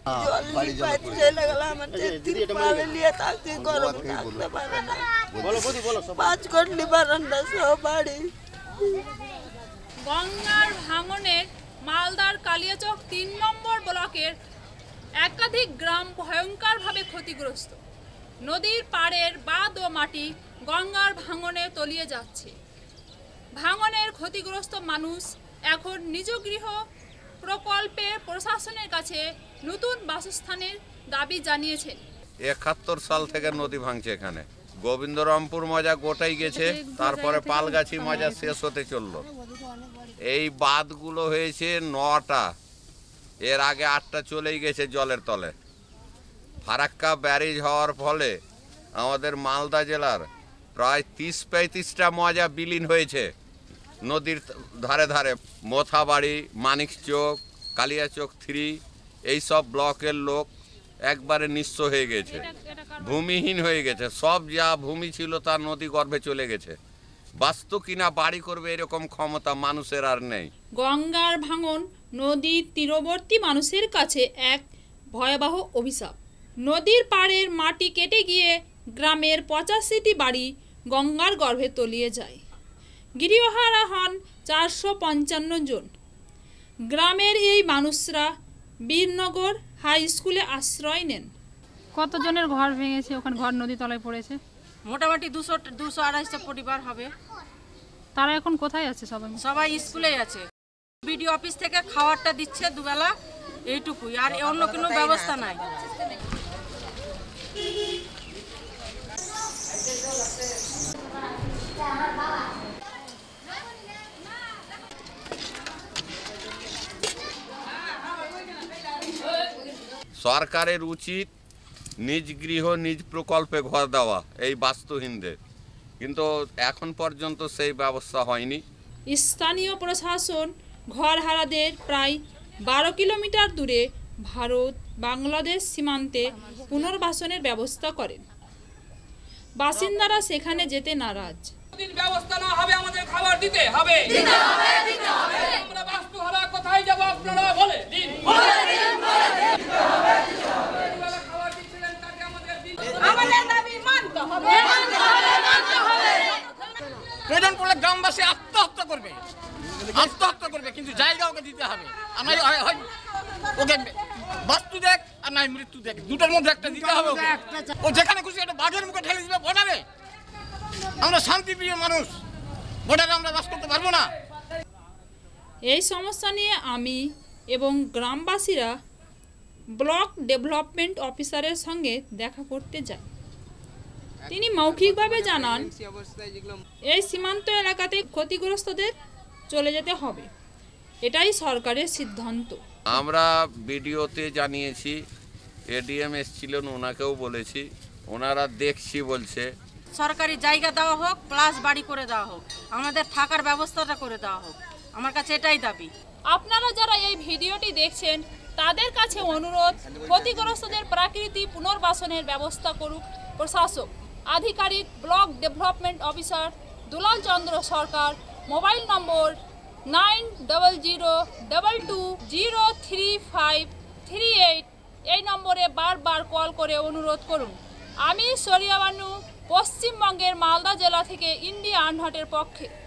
চলে গেল আমাদের তিরপাল নিয়ে থাকতে গরম থাকতে পারে না। 5 কোটি বারান্দা সহ বাড়ি। গঙ্গার ভাঙনের মালদার কালিয়াচক 3 নম্বর ব্লকের একাধিক গ্রাম ভয়ঙ্করভাবে ক্ষতিগ্রস্ত। নদীর পাড়ের বাঁধ ও মাটি গঙ্গার ভাঙনে তলিয়ে যাচ্ছে। ভাঙনের ক্ষতিগ্রস্ত মানুষ এখন নিজ গৃহ প্রকল্পে প্রশাসনের কাছে নতুন বাসস্থানের দাবি জানিয়েছেন। 71 সাল থেকে নদী ভাঙছে এখানে। গোবিন্দরামপুর মজা গোটাই গেছে, তারপরে পালগাছি মজা শেষ হতে চললো। এই বাঁধগুলো হয়েছে 9টা, এর আগে 8টা চলেই গেছে জলের তলে। ফারাক্কা ব্যারেজ হওয়ার ফলে আমাদের মালদা জেলার প্রায় 30-35টা মজা বিলীন হয়েছে নদীর ধারে ধারে। মোথাবাড়ি, মানিকচক, কালিয়াচক 3 এই সব ব্লকের লোক একবারে নিঃস্ব হয়ে গেছে, ভূমিহীন হয়ে গেছে। সব যা ভূমি ছিল তা নদী গর্ভে চলে গেছে। বাস্তু কিনা বাড়ি করবে এরকম ক্ষমতা মানুষের আর নেই। গঙ্গার ভাঙন নদীর তীরবর্তী মানুষের কাছে এক ভয়াবহ অভিশাপ। নদীর পাড়ের মাটি কেটে গিয়ে গ্রামের 85টি বাড়ি গঙ্গার গর্ভে তলিয়ে যায়। গৃহহারা হন 455 জন। গ্রামের এই মানুষরা বীরনগর হাই স্কুলে আশ্রয় নেন। কতজনের ঘর ভেঙেছে? ওখানে ঘর নদী তলায় পড়েছে। মোটামুটি 200-250 পরিবার হবে। তারা এখন কোথায় আছে? সবাই স্কুলেই আছে। বিডিও অফিস থেকে খাবারটা দিচ্ছে দুবেলা, এইটুকুই, আর অন্য কোনো ব্যবস্থা নাই। সরকারের উচিত নিজ গৃহ নিজ প্রকল্পে ঘর দেওয়া এই বাস্তুহীনদের, কিন্তু এখন পর্যন্ত সেই ব্যবস্থা হয়নি। স্থানীয় প্রশাসন ঘরহারাদের প্রায় 12 কিলোমিটার দূরে ভারত বাংলাদেশ সীমান্তে পুনর্বাসনের ব্যবস্থা করেন। বাসিন্দারা সেখানে যেতে নারাজ। ব্যবস্থা না হবে আমাদের খাবার দিতে হবে। আমরা বাস্তুহারা কোথায় যাব আপনারা বলে দিন। আমাদের দাবি মানতে হবে। প্রয়োজন পড়লে গ্রামবাসী আত্মহত্যা করবে, কিন্তু জায়গা ওকে দিতে হবে। ওকে বাস্তু দেখ আর নাই মৃত্যু দেখ, দুটোর মধ্যে একটা দিতে হবে। ও যেখানে খুশি একটা বাঘের মুখে ঠেলে দিবে বর্ডারে। আমরা শান্তিপ্রিয় মানুষ, বর্ডারে আমরা বাস করতে পারবো না। এই সমস্যা নিয়ে আমি এবং গ্রামবাসীরা ব্লক ডেভেলপমেন্ট অফিসারের সঙ্গে দেখা করতে যাই। তিনি মৌখিকভাবে জানান এই সীমান্ত এলাকাতে ক্ষতিগ্রস্তদের চলে যেতে হবে, এটাই সরকারের সিদ্ধান্ত। আমরা বিডিওতে জানিয়েছি, এডিএম এসেছিলেন, ওনাকেও বলেছি, ওনারা দেখছি বলছে। সরকারি জায়গা দেওয়া হোক, প্লাস বাড়ি করে দেওয়া হোক, আমাদের থাকার ব্যবস্থাটা করে দেওয়া হোক। আমার কাছে এটাই দাবি। আপনারা যারা এই ভিডিওটি দেখছেন তাদের কাছে অনুরোধ, ক্ষতিগ্রস্তদের প্রাকৃতিক পুনর্বাসনের ব্যবস্থা করুক প্রশাসক। আধিকারিক block development officer Dulal Chandra Sarkar. Mobile number 9022203538। এই নম্বরে বারবার কল করে অনুরোধ করুন। আমি সরিয়া বানু, পশ্চিমবঙ্গের মালদা জেলা থেকে ইন্ডিয়া আনহাটের পক্ষে।